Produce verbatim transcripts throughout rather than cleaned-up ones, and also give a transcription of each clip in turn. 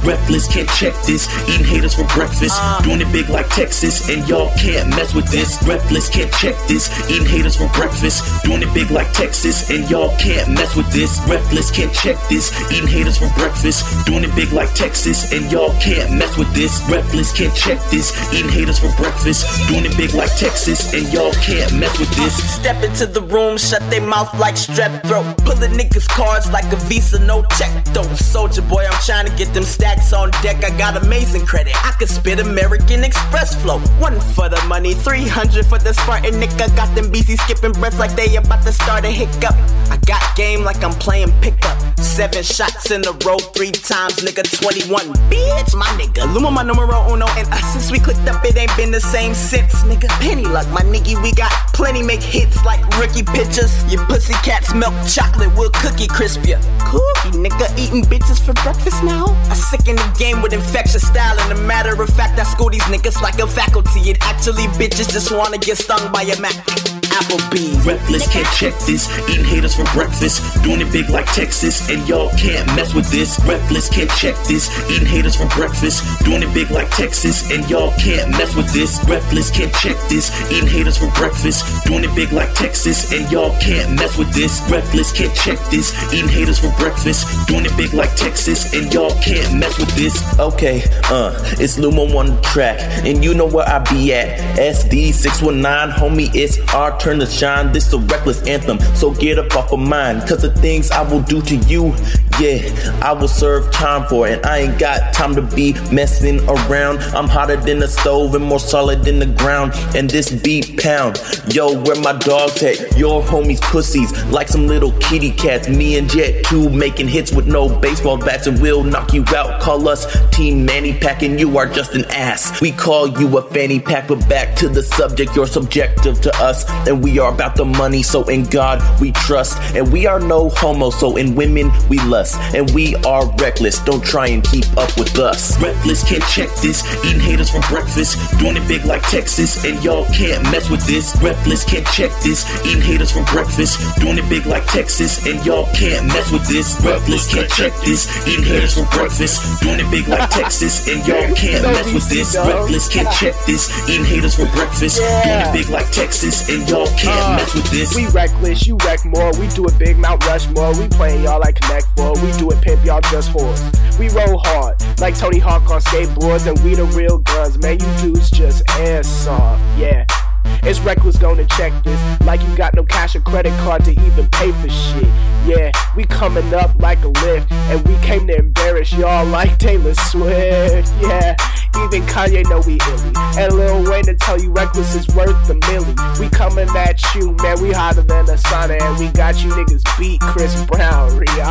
Reckless, can't check this. Eating haters for breakfast. Doing it big like Texas, and y'all can't mess with this. Reckless, can't check this. Eating haters for breakfast. Doing it big like Texas, and y'all can't mess with this. Reckless, can't check this. Eating haters for breakfast. Doing it big like Texas, and y'all can't mess with this. Reckless, can't check this. Eating haters for breakfast. Doing it big like Texas, and y'all can't mess with this. Step into the room, shut their mouth like strep throat. Pulling niggas cards like a Visa, no check though. Soldier boy, I'm trying to get them stacks on deck. I got amazing credit. I can spit American Express flow. One for the money, three hundred for the Spartan nigga. Got them B C skipping breaths like they about to start a hiccup. I got game like I'm playing pickup. Seven shots in a row, three times, nigga, twenty-one. Bitch, my nigga. Luma my numero uno, and uh, since we clicked up, it ain't been the same since, nigga. Penny luck, my nigga, we got plenty make hits like rookie pitchers. Your pussy cats milk chocolate will cookie crisp ya. Cookie, nigga, eating bitches for breakfast now? I sick in the game with infectious style, and a matter of fact, I school these niggas like a faculty. And actually, bitches just wanna get stung by a Mac. Applebee's. Reckless, can't check this. Eating haters for breakfast. Doing it big like Texas, and y'all can't mess with this. Reckless, can't check this. Eating haters for breakfast. Doing it big like Texas, and y'all can't mess with this. Reckless, can't check this. Eating haters for breakfast. Doing it big like Texas, and y'all can't mess with this. Reckless, can't check this. Eating haters for breakfast. Doing it big like Texas, and y'all can't mess with this. Okay, uh, it's Luma on the track, and you know where I be at. S D six one nine, homie, it's our turn to shine. This a reckless anthem, so get up off of mine. Cause the things I will do to you, yeah, I will serve time for. And I ain't got time to be messing around. I'm hotter than the stove and more solid than the ground. And this beat pound, yo, where my dogs at? Your homies pussies, like some little kitty cats. Me and Jet two making hits with no baseball bats, and we'll knock you out. Call us Team Manny Pack, and you are just an ass. We call you a fanny pack, but back to the subject, you're subjective to us. And we are about the money, so in God we trust. And we are no homo, so in women we lust. And we are reckless, don't try and keep up with us. Reckless, can't check this. Eating haters for breakfast. Doing it big like Texas, and y'all can't mess with this. Reckless, can't check this. Eating haters for breakfast. Doing it big like Texas, and y'all can't mess with this. Reckless, can't check this. Eating haters for breakfast. Doing it big like Texas, and y'all can't mess with this. Reckless, can't check this. Eating haters for breakfast. Doing it big like Texas, and y'all can't uh, mess with this. We reckless, you wreck more. We do it big, Mount Rushmore. We playing y'all like Connect Four. We do it pimp, y'all just whores. We roll hard like Tony Hawk on skateboards, and we the real guns. Man, you dudes just airsoft. Yeah, it's reckless, gonna check this. Like you got no cash or credit card to even pay for shit. Yeah, we coming up like a lift, and we came to embarrass y'all like Taylor Swift. Yeah, even Kanye know we illy, and Lil Wayne to tell you reckless is worth a milli. We coming at you, man, we hotter than a sauna, and we got you niggas beat Chris Brown,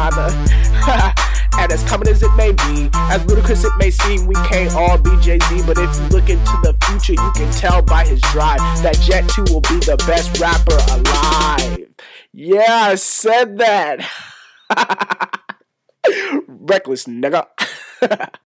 Rihanna. And as common as it may be, as ludicrous it may seem, we can't all be Jay-Z. But if you look into the future, you can tell by his drive that Jet two will be the best rapper alive. Yeah, I said that. Reckless, nigga.